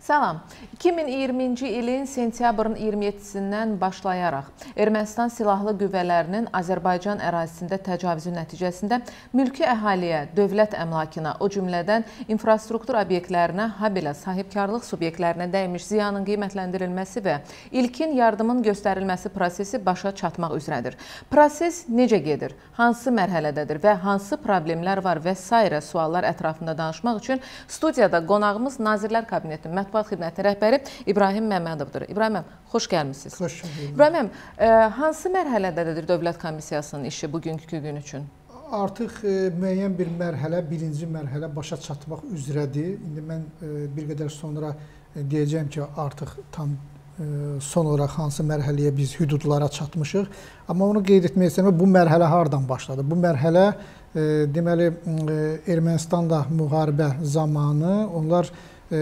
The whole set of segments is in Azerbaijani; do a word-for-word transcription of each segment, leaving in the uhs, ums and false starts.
Salam. iki min iyirminci ilin sentyabrın iyirmi yeddisindən başlayaraq Ermənistan silahlı qüvvələrinin Azərbaycan ərazisində təcavüzü nəticəsində mülki əhaliyə, dövlət əmlakına, o cümlədən infrastruktur obyektlərinə, habelə sahibkarlıq subyektlərinə dəymiş ziyanın qiymətləndirilməsi və ilkin yardımın göstərilməsi prosesi başa çatmaq üzrədir. Proses necə gedir, hansı mərhələdədir və hansı problemlər var və s. suallar ətrafında danışmaq üçün studiyada qonağımız Nazirlər Kabinetinin Mətbuat Xidməti rəhbəri İbrahim Məmmədovdur. İbrahim, xoş gəlmişsiniz. Xoş gəlmişsiniz. İbrahim, e, hansı mərhələdədir Dövlət Komissiyasının işi bugünkü gün üçün? Artıq e, müəyyən bir mərhələ, birinci mərhələ başa çatmaq üzrədir. İndi mən e, bir qədər sonra e, deyəcəyim ki, artıq tam e, son olaraq hansı mərhələyə biz hüdudlara çatmışıq. Amma onu qeyd etmək istəyirəm, bu mərhələ hardan başladı? Bu mərhələ e, deməli e, Ermənistanda müharibə zamanı onlar e,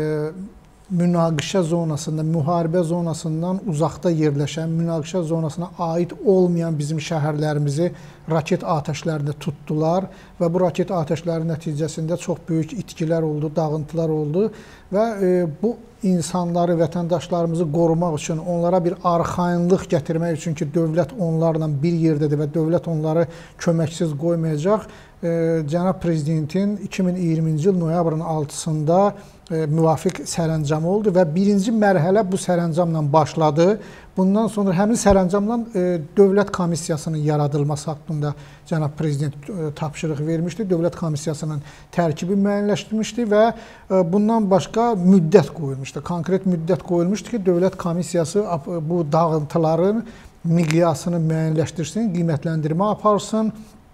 münaqişə zonasında, müharibə zonasından uzaqda yerləşən, münaqişə zonasına aid olmayan bizim şəhərlərimizi raket atəşlərində tutdular və bu raket atəşləri nəticəsində çox böyük itkilər oldu, dağıntılar oldu və e, bu insanları, vətəndaşlarımızı qorumaq üçün, onlara bir arxayınlıq gətirmək üçün ki, dövlət onlarla bir yerdədir və dövlət onları köməksiz qoymayacaq, e, Cənab Prezidentin iki min iyirminci il noyabrın altısında e, müvafiq sərəncamı oldu və birinci mərhələ bu sərəncamla başladı. Bundan sonra həmin sərəncamla e, Dövlət Komissiyasının yaradılması haqqında Cənab Prezident e, tapşırıq vermişdi. Dövlət Komissiyasının tərkibi müəyyənləşdirmişdi və e, bundan başqa müddət qoyulmuşdu. Konkret müddət qoyulmuşdu ki, Dövlət Komissiyası bu dağıntıların miqyasını müəyyənləşdirsin, qiymətləndirmə aparsın,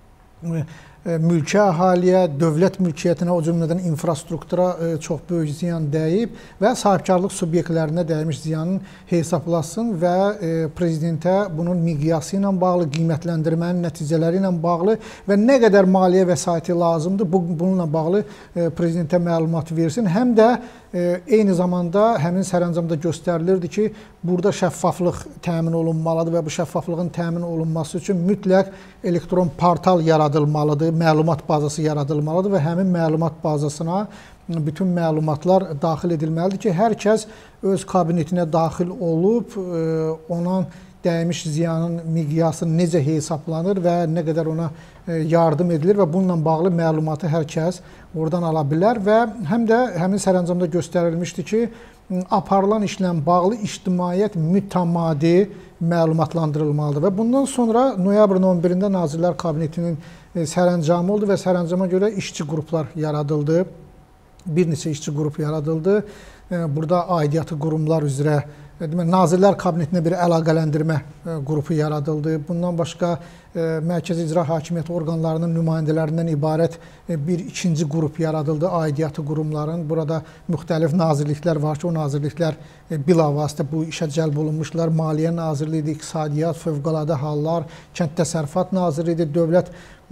e, mülki əhaliyə, dövlət mülkiyyətinə, o cümlədən infrastruktura çox böyük ziyan dəyib və sahibkarlıq subyektlərinə dəymiş ziyanın hesablasın və prezidentə bunun miqyası ilə bağlı, qiymətləndirmənin nəticələri ilə bağlı və nə qədər maliyyə vəsaiti lazımdır, bununla bağlı prezidentə məlumat versin. Həm də eyni zamanda həmin sərəncamda göstərilirdi ki, burada şəffaflıq təmin olunmalıdır və bu şəffaflığın təmin olunması üçün mütləq elektron portal yaradılmalıdır, məlumat bazası yaradılmalıdır və həmin məlumat bazasına bütün məlumatlar daxil edilməlidir ki, hər kəs öz kabinetinə daxil olub, ona dəymiş ziyanın miqyası necə hesablanır və nə qədər ona yardım edilir və bununla bağlı məlumatı hər kəs oradan ala bilər və həm də həmin sərəncamda göstərilmişdi ki, aparılan işlə bağlı ictimaiyyət mütəmadi məlumatlandırılmalıdır və bundan sonra noyabrın on birində Nazirlər Kabinetinin sərəncamı oldu və sərəncama görə işçi qruplar yaradıldı. Bir neçə işçi qrup yaradıldı. Burada aidiyyatı qurumlar üzrə Nazirlər Kabinetinə bir əlaqələndirmə qrupu yaradıldı. Bundan başqa Mərkəzi İcra Hakimiyyəti orqanlarının nümayəndələrindən ibarət bir ikinci qrup yaradıldı, aidiyyatı qurumların. Burada müxtəlif nazirliklər var ki, o nazirliklər bilavasitə bu işə cəlb olunmuşlar. Maliyyə Nazirliyidir, İqtisadiyyat, Fövqəladə Hallar, Kənd Təsərrüfat Nazirliyidir, Dövlət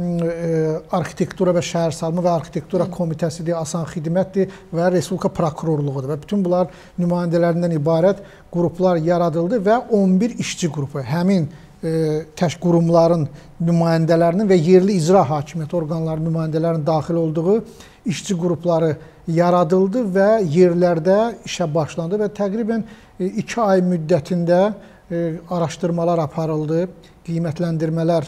Arxitektura və Şəhərsalma və Arxitektura Komitəsidir, Asan Xidmətdir və Respublika Prokurorluğudur və bütün bunlar nümayəndələrindən ibarət qruplar yaradıldı və on bir işçi qrupu, həmin təş qurumların nümayəndələrinin və yerli icra hakimiyyəti orqanlarının nümayəndələrinin daxil olduğu işçi qrupları yaradıldı və yerlərdə işə başlandı və təqribən iki ay müddətində araşdırmalar aparıldı, qiymətləndirmələr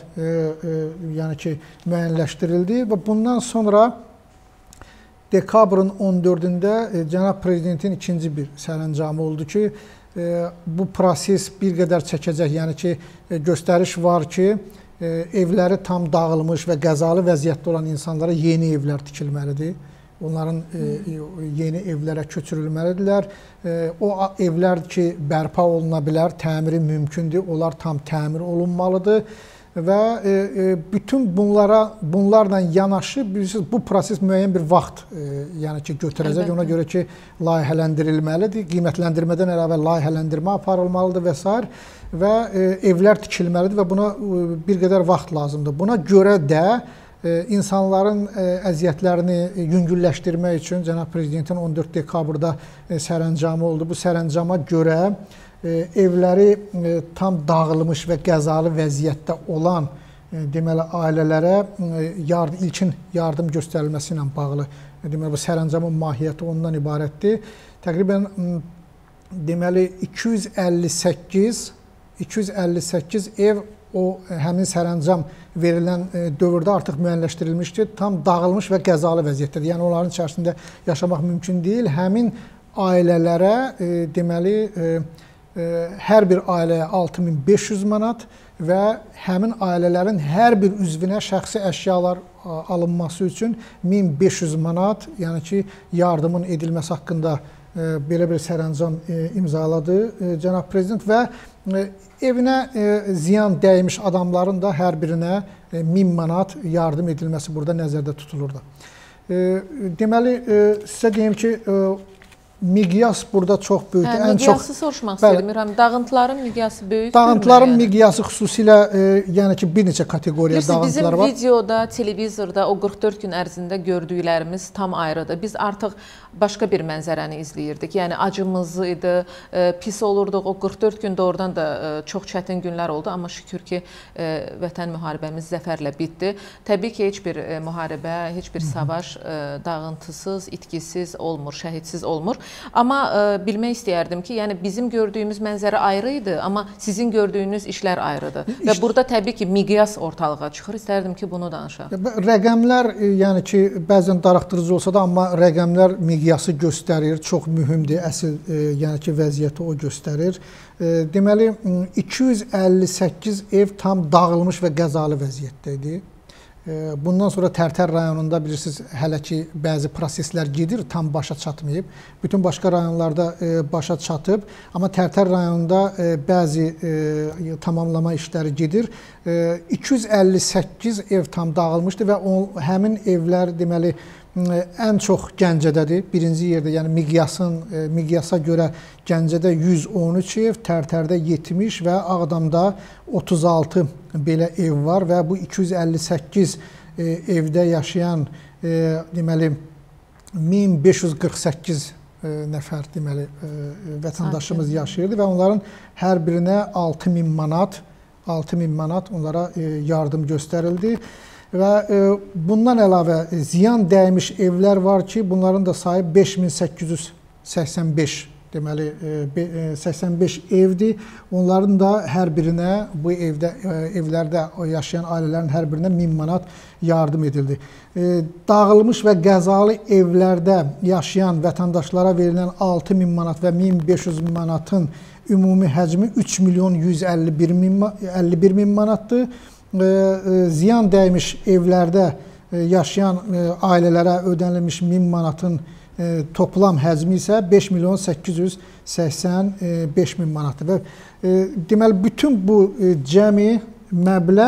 yəni ki, müəyyənləşdirildi və bundan sonra dekabrın on dördündə Cənab Prezidentin ikinci bir sərəncamı oldu ki, bu proses bir qədər çəkəcək, yəni ki, göstəriş var ki, evləri tam dağılmış və qəzalı vəziyyətdə olan insanlara yeni evlər tikilməlidir. Onların yeni evlərə köçürülməlidirlər. O evlər ki, bərpa oluna bilər, təmiri mümkündür, onlar tam təmir olunmalıdır və bütün bunlara, bunlarla yanaşı bu proses müəyyən bir vaxt yəni ki, götürəcək. Ona görə ki, layihələndirilməlidir, qiymətləndirmədən əlavə layihələndirmə aparılmalıdır və s. və evlər tikilməlidir və buna bir qədər vaxt lazımdır. Buna görə də insanların əziyyətlərini yüngülləşdirmək üçün Cənab Prezidentin on dörd dekabrda sərəncamı oldu. Bu sərəncama görə evləri tam dağılmış və qəzalı vəziyyətdə olan deməli ailələrə yardım, ilkin yardım göstərilməsi ilə bağlı deməli bu sərəncamın mahiyyəti ondan ibarətdir. Təqribən deməli iki yüz əlli səkkiz iki yüz əlli səkkiz ev o həmin sərəncam verilən dövrdə artıq müəyyənləşdirilmişdir. Tam dağılmış və qəzalı vəziyyətdədir. Yəni onların içərisində yaşamaq mümkün deyil. Həmin ailələrə e, deməli e, e, hər bir ailəyə altı min beş yüz manat və həmin ailələrin hər bir üzvünə şəxsi əşyalar alınması üçün min beş yüz manat, yəni ki, yardımın edilməsi haqqında e, belə bir sərəncam e, imzaladı e, cənab prezident və e, evinə e, ziyan dəymiş adamların da hər birinə e, min manat yardım edilməsi burada nəzərdə tutulurdu. E, deməli, e, sizə deyim ki, e, miqyas burada çox böyükdür. Hə, miqyası çox, soruşmaq istəyirəm. Dağıntıların miqyası böyükdür. Dağıntıların yəni? miqyası xüsusilə e, yəni ki, bir neçə kateqoriya dağıntılar bizim var. Bizim videoda, televizorda o qırx dörd gün ərzində gördüklərimiz tam ayrıdır. Biz artıq başqa bir mənzərəni izləyirdik. Yəni acımızı idi, e, pis olurduq. O qırx dörd gün doğrudan da e, çox çətin günlər oldu. Amma şükür ki, e, vətən müharibəmiz zəfərlə bitdi. Təbii ki, heç bir e, müharibə, heç bir savaş e, dağıntısız, itkisiz olmur, şəhidsiz olmur. Amma ə, bilmək istəyərdim ki, yəni bizim gördüyümüz mənzərə ayrı idi, amma sizin gördüyünüz işlər ayrıdır. İşte, və burada təbii ki, miqyas ortalığa çıxır. İstərdim ki, bunu danışaq. Rəqəmlər, yəni ki, bəzən darıxdırıcı olsa da, amma rəqəmlər miqyası göstərir, çox mühümdür. Əsl, e, yəni ki, vəziyyəti o göstərir. E, deməli, iki yüz əlli səkkiz ev tam dağılmış və qəzalı vəziyyətdə idi. Bundan sonra Tərtər rayonunda bilirsiniz, hələ ki bəzi proseslər gedir, tam başa çatmayıb. Bütün başqa rayonlarda başa çatıb, amma Tərtər rayonunda bəzi tamamlama işləri gedir. iki yüz əlli səkkiz ev tam dağılmışdı və o, həmin evlər deməli ən çox Gəncədədir. Birinci yerdə, yəni miqyasın, miqyasa görə Gəncədə yüz on üç ev, Tərtərdə yetmiş və Ağdamda otuz altı belə ev var və bu iki yüz əlli səkkiz evdə yaşayan deməli min beş yüz qırx səkkiz nəfər deməli vətəndaşımız yaşayırdı və onların hər birinə altı min manat, altı min manat onlara yardım göstərildi. Və e, bundan əlavə ziyan dəymiş evlər var ki, bunların da sayı beş min səkkiz yüz səksən beş, deməli e, səksən beş evdir. Onların da hər birinə bu evdə e, evlərdə yaşayan ailələrin hər birinə min manat yardım edildi. E, dağılmış və qəzalı evlərdə yaşayan vətəndaşlara verilən altı min manat və min beş yüz manatın ümumi həcmi üç milyon yüz əlli bir min manatdır. Ziyan dəymiş evlərdə yaşayan ailələrə ödənilmiş min manatın toplam həcmi isə beş milyon səkkiz yüz səksən beş min manatdır. Və deməli, bütün bu cəmi məbləğ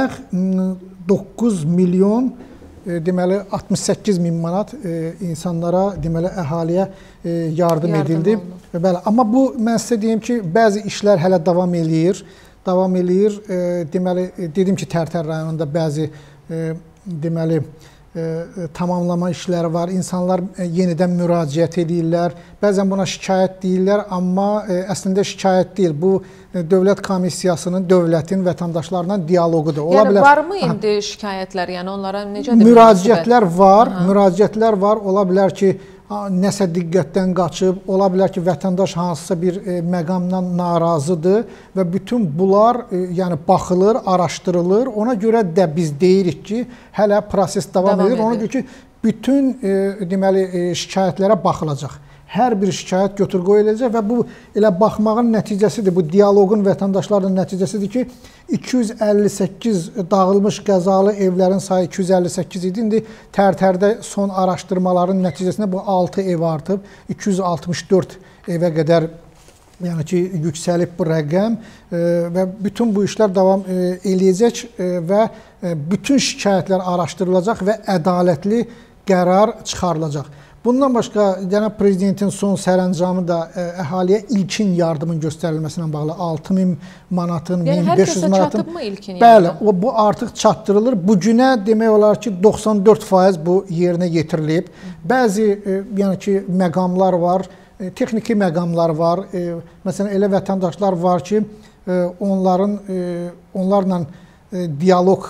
doqquz milyon deməli altmış səkkiz min manat insanlara, deməli əhaliyə yardım, yardım edildi. Bəli, amma bu mən sizə deyim ki, bəzi işlər hələ davam eləyir. davam eləyir. E, deməli, dedim ki, Tərtər rayonunda bəzi e, deməli, e, tamamlama işləri var. İnsanlar e, yenidən müraciət edirlər. Bəzən buna şikayət deyirlər, amma e, əslində şikayət deyil. Bu e, dövlət komissiyasının, dövlətin vətəndaşlarla dialoqudur. Ola yəni bilər, varmı indi aha, şikayətlər? Yəni onlara necədir? Müraciətlər var, aha. müraciətlər var. Ola bilər ki, nəsə diqqətdən qaçıb, ola bilər ki, vətəndaş hansısa bir e, məqamdan narazıdır və bütün bunlar e, yəni baxılır, araşdırılır. Ona görə də biz deyirik ki, hələ proses davam, davam edir. Ona görə ki, bütün e, deməli e, şikayətlərə baxılacaq. Hər bir şikayət götür-qoy ediləcək və bu elə baxmağın nəticəsidir, bu dialoqun vətəndaşlarla nəticəsidir ki, iki yüz əlli səkkiz dağılmış qəzalı evlərin sayı iki yüz əlli səkkiz idi. İndi Tərtərdə son araşdırmaların nəticəsində bu altı ev artıb, iki yüz altmış dörd evə qədər yəni ki, yüksəlib bu rəqəm və bütün bu işlər davam eləyəcək və bütün şikayətlər araşdırılacaq və ədalətli qərar çıxarılacaq. Bundan başqa, cənab prezidentin son sərəncamı da ə, əhaliyə ilkin yardımın göstərilməsinə bağlı altı min manatın, yəni min beş yüz manatın. Yəni hər kəsə çatıb mı ilkin Bəli, yardım? o, bu artıq çatdırılır. Bu günə demək olar ki, doxsan dörd faiz bu yerinə yetirilib. Bəzi ə, yəni ki, məqamlar var, ə, texniki məqamlar var. Ə, məsələn, elə vətəndaşlar var ki, ə, onların ə, onlarla dialoq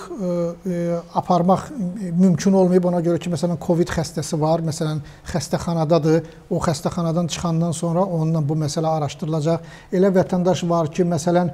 aparmaq mümkün olmayıb. Ona görə ki, məsələn, Covid xəstəsi var, məsələn, xəstəxanadadır. O xəstəxanadan çıxandan sonra onunla bu məsələ araşdırılacaq. Elə vətəndaş var ki, məsələn,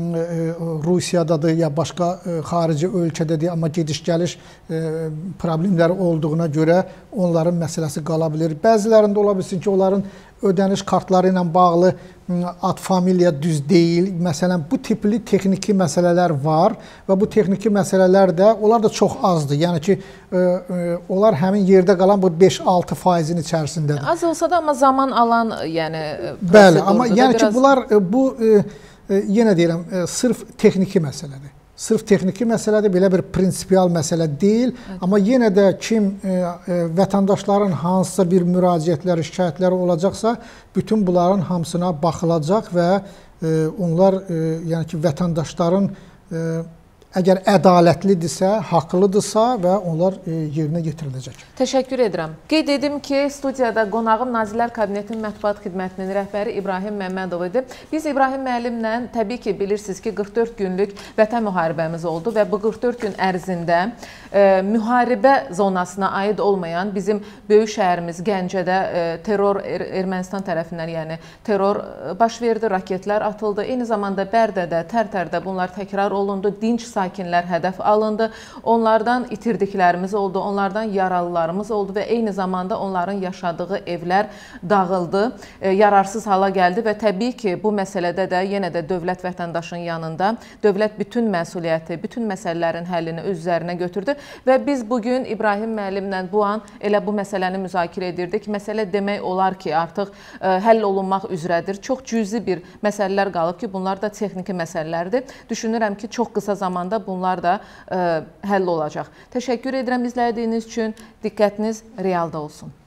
Rusiyadadır ya başqa xarici ölkədədir, amma gediş-gəliş problemləri olduğuna görə onların məsələsi qala bilir. Bəzilərində ola bilsin ki, onların ödəniş kartları ilə bağlı ad, familiya düz deyil. Məsələn, bu tipli texniki məsələlər var və bu texniki məsələlər də, onlar da çox azdır. Yəni ki, onlar həmin yerdə qalan bu beş altı faizin içərisindədir. Az olsa da, amma zaman alan, yəni, bəli, amma yəni ki, bunlar bu yenə deyirəm, sırf texniki məsələdir. Sırf texniki məsələdir, belə bir prinsipial məsələ deyil. Evet. Amma yenə də kim vətəndaşların hansısa bir müraciətləri, şikayətləri olacaqsa, bütün bunların hamısına baxılacaq və onlar, yəni ki, vətəndaşların əgər ədalətlidirsə, haqlıdırsa və onlar yerinə yetiriləcək. Təşəkkür edirəm. Qeyd edim ki, studiyada qonağım Nazirlər Kabinetinin Mətbuat Xidmətinin rəhbəri İbrahim Məmmədov idi. Biz İbrahim müəllimlə təbii ki, bilirsiniz ki, qırx dörd günlük vətən müharibəmiz oldu və bu qırx dörd gün ərzində e, müharibə zonasına aid olmayan bizim böyük şəhərimiz Gəncədə e, terror er Ermənistan tərəfindən, yəni terror baş verdi, raketlər atıldı. Eyni zamanda Bərdədə, Tərtərdə bunlar təkrar olundu, dinc sakinlər hədəf alındı. Onlardan itirdiklərimiz oldu, onlardan yaralılarımız oldu və eyni zamanda onların yaşadığı evlər dağıldı, e, yararsız hala gəldi və təbii ki, bu məsələdə də yenə də dövlət vətəndaşın yanında, dövlət bütün məsuliyyəti, bütün məsələlərin həllini öz üzərinə götürdü və biz bugün İbrahim müəllimlə bu an elə bu məsələni müzakirə edirdik. Məsələ demək olar ki, artıq e, həll olunmaq üzrədir. Çox cüzi bir məsələlər qalıb ki, bunlar da texniki məsələlərdir. Düşünürəm ki, çox qısa zamanda bunlar da ə, həll olacaq. Təşəkkür edirəm izlədiyiniz üçün. Diqqətiniz realda olsun.